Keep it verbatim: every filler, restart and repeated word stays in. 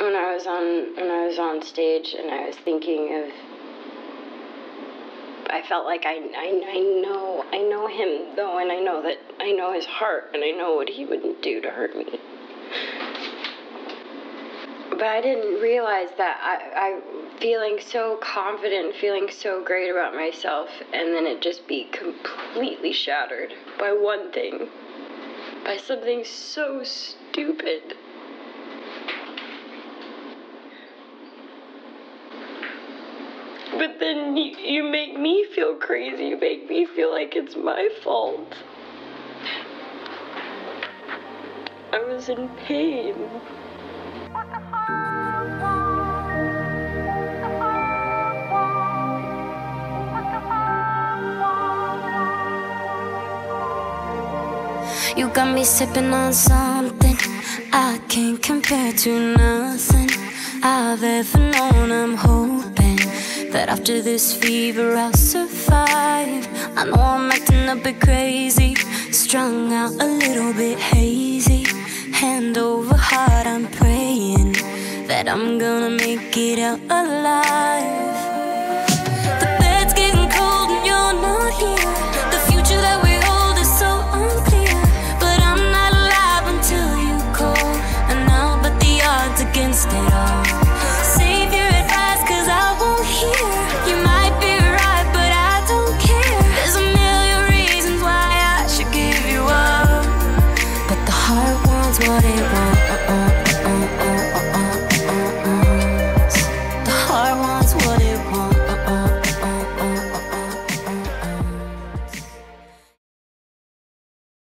when I was on when I was on stage and I was thinking of, I felt like I, I, I know I know him though, and I know that I know his heart, and I know what he wouldn't do to hurt me. But I didn't realize that I, I feeling so confident, feeling so great about myself, and then it just be completely shattered by one thing, by something so stupid. But then you, you make me feel crazy. You make me feel like it's my fault. I was in pain. You got me sipping on something I can't compare to nothing I've ever known. I'm hoping that after this fever I'll survive. I know I'm acting a bit crazy, strung out a little bit hazy. Hand over heart, I'm praying that I'm gonna make it out alive.